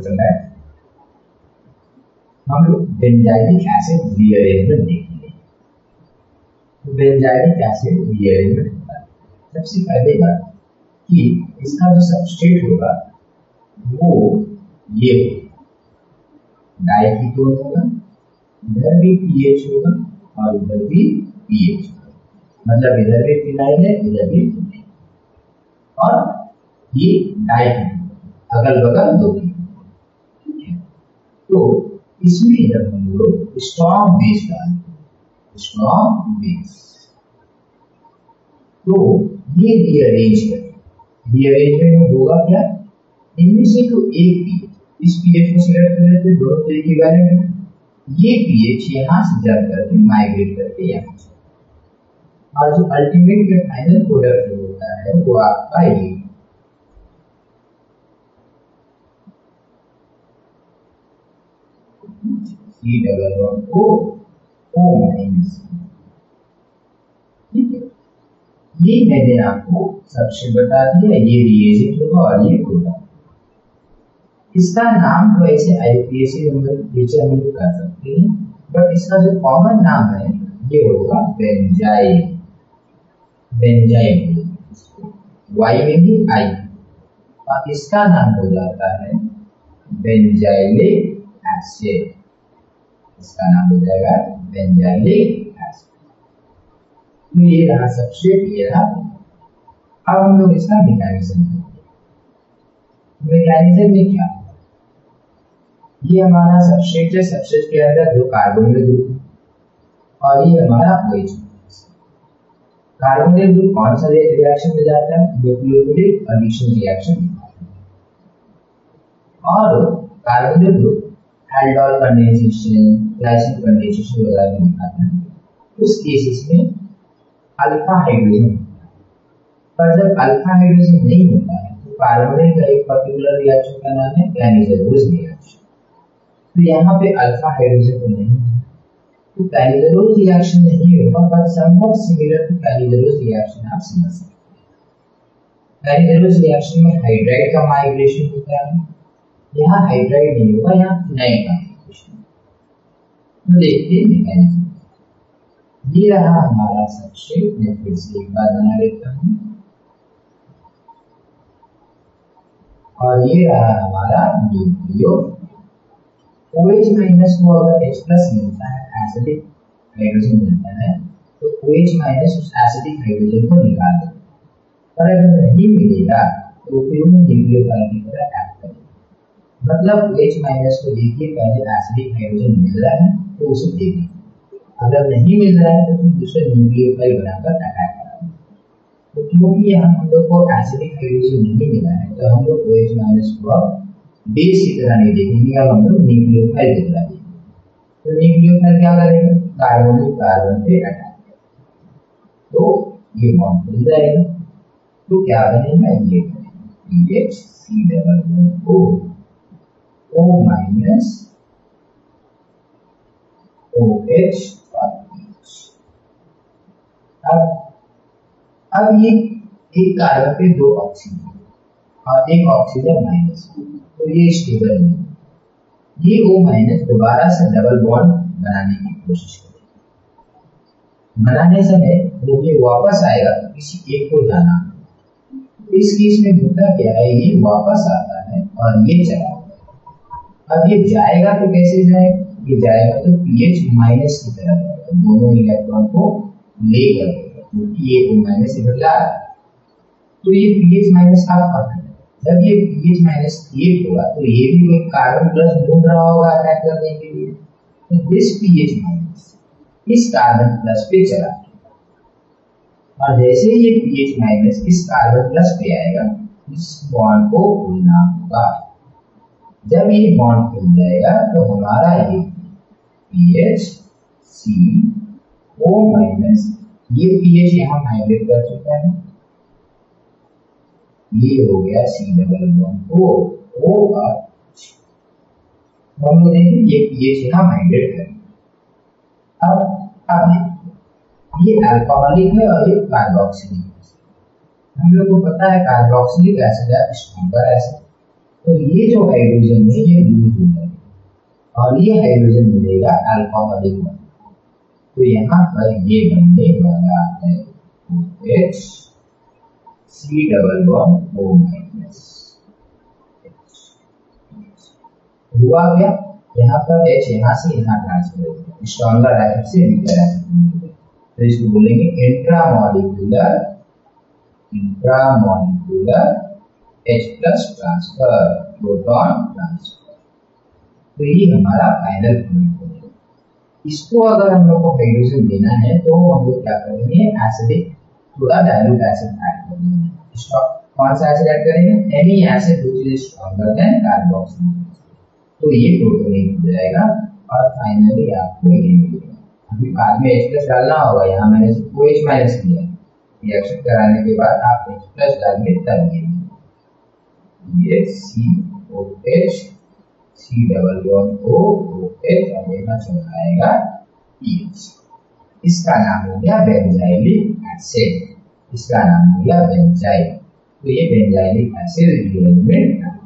Welcome back. हम लोग benzilic acid rearrangement देखेंगे। बेंजाइलिक एसिड रीअरेंजमेंट होता है। सबसे पहले बात कि इसका जो सबस्ट्रेट होगा वो ये डाइकीटोन होगा, इधर भी पीएच होगा और इधर भी पीएच होगा, मतलब इधर भी फिनाइल है इधर भी फिनाइल, और ये डाइकीटोन अगल बगल दो, ठीक है। तो इसमें जब हम लोग स्ट्रॉन्ग बेस डालते, स्ट्रॉन्ग बेस, तो ये रीअरेंजमेंट में होगा क्या, इनमें से तो एक पीएच, इस पीएच को सिलेक्ट कर लेते, दोनों तरीके वैलेंट है, ये पीएच यहाँ से जब करके माइग्रेट करके यहाँ से, और जो अल्टीमेट का फाइनल प्रोडक्ट होता है वो आपका ये C++O-, ठीक है। ये मैंने आपको सबसे बता दिया, ये रिएजेंट होगा और ये होगा। इसका नाम तो ऐसे आईपीएसी नंबर नीचे हम लोग कर सकते हैं, बट इसका जो कॉमन नाम है ये होगा बेंजाइल, बेंजाइल वाई में भी आई, और इसका नाम हो जाता है बेंजाइलिक एसिड, इसका नाम हो जाएगा बेंजाइलिक एसिड। तो ये रहा सबस्ट्रेट, ये रहा। अब हम लोग इसका मैकेनिज्म में क्या, ये हमारा सबस्ट्रेट है, सबस्ट्रेट के अंदर दो कार्बोनिल ग्रुप और ये हमारा OH। कार्बोनिल ग्रुप कौन सा रिएक्शन में जाता है, न्यूक्लियोफिलिक एडिशन रिएक्शन, और carbonyl group aldol condensation, glycine condensation वगैरह में दिखाता है। उस केसेस में अल्फा हाइड्रोजन, पर जब अल्फा हाइड्रोजन नहीं होता है तो कार्बोनिल का एक पर्टिकुलर रिएक्शन का नाम है कैनिजरोज रिएक्शन। तो यहाँ पे अल्फा हाइड्रोजन तो नहीं है, तो कैनिजरोज रिएक्शन नहीं होगा, पर somewhat similar to Cannizzaro reaction आप समझ सकते हैं। कैनिजरोज रिएक्शन में हाइड्राइड का माइग्रेशन होता है, यहाँ हाइड्राइड नहीं होगा, यहाँ फिनाइल का माइग्रेशन। तो देखते हैं मैकेनिज्म। ये रहा हमारा सबस्ट्रेट, मैं फिर से एक बार बना लेता हूँ, और ये रहा हमारा न्यूक्लियोफिल। OH माइनस को अगर H प्लस मिलता है, एसिडिक हाइड्रोजन मिलता है, तो OH माइनस उस एसिडिक हाइड्रोजन को निकाल देगा, पर अगर नहीं मिलेगा तो फिर वो न्यूक्लियोफाइल की तरह एक्ट करेगा। मतलब OH माइनस को देखिए, पहले एसिडिक हाइड्रोजन मिल रहा है तो उसे देखिए, अगर नहीं मिल रहा है तो फिर दूसरे न्यूक्लियोफाइल बनाकर अटैक करेगा। तो क्योंकि यहाँ हम लोग को एसिडिक हाइड्रोजन नहीं मिला है तो हम लोग OH माइनस को बेस की तरह नहीं देखेंगे, अब हम लोग न्यूक्लियोफाइल की तरह देखेंगे। तो न्यूक्लियोफाइल क्या करेगा, कार्बोनिल कार्बन पे अटैक करेगा, तो ये बॉन्ड खुल जाएगा। तो क्या बनेगा, ये CH3O O माइनस OH और H। अब ये एक कार्बन पे दो ऑक्सीजन और एक ऑक्सीजन माइनस, तो ये स्टेबल नहीं, ये O माइनस दोबारा से डबल बॉन्ड बनाने की कोशिश करेगा। बनाने समय जब ये वापस आएगा तो किसी एक को जाना, इस केस में होता क्या है, ये वापस आता है और ये चला जाएगा। अब ये जाएगा तो कैसे जाएगा, ये जाएगा तो पीएच माइनस की तरफ जाएगा, दोनों इलेक्ट्रॉन को लेकर, क्योंकि ये O माइनस इधर ला रहा है, तो ये पीएच माइनस का फर्क है। जब ये पीएच माइनस क्रिएट होगा तो ये भी कोई कार्बन प्लस ढूंढ रहा होगा अटैक करने के लिए, तो दिस पीएच माइनस इस कार्बन प्लस पे चला जाएगा, और जैसे ये पीएच माइनस इस कार्बन प्लस पे आएगा, इस बॉन्ड को खुलना होगा। जब ये बॉन्ड खुल जाएगा तो हमारा ये PHCO माइनस, ये पीएच यहाँ माइग्रेट कर चुका है, ये हो गया C++O और हम लोग देखें ये पीएच यहाँ माइग्रेट करेंगे। अब ये अल्कोहलिक है और ये कार्बोक्सिलिक है। हम लोग को पता है कार्बोक्सिलिक एसिड है स्ट्रॉन्गर एसिड, तो ये जो हाइड्रोजन है ये और ये हाइड्रोजन मिलेगा अल्कोहलिक बॉन्ड। तो यहाँ पर ये बनने वाला है OH C double bond O minus. हुआ क्या, यहाँ पर H यहाँ से यहाँ ट्रांसफर होगा, स्ट्रॉन्गर एसिड से वीकर एसिड में, तो इसको बोलेंगे intramolecular H plus transfer, proton transfer. तो ये हमारा फाइनल पॉइंट है। इसको अगर हम लोग को हाइड्रोजन देना है तो हम लोग क्या करेंगे, एसिडिक थोड़ा डाइल्यूट एसिड ऐड करेंगे। कौन सा एसिड ऐड करेंगे, any acid which is stronger than carboxylic, तो ये प्रोटोनेट हो जाएगा और फाइनली आपको ये मिलेगा। अभी बाद में H प्लस डालना होगा, यहाँ मैंने OH माइनस किया, रिएक्शन कराने के बाद आप H प्लस डालेंगे तब ये COH C double bond OH और यहाँ चला आएगा PH। इसका नाम हो गया बेंजाइलिक एसिड, इसका नाम हो गया बेंजाइल। तो ये बेंजाइलिक एसिड रिअरेंजमेंट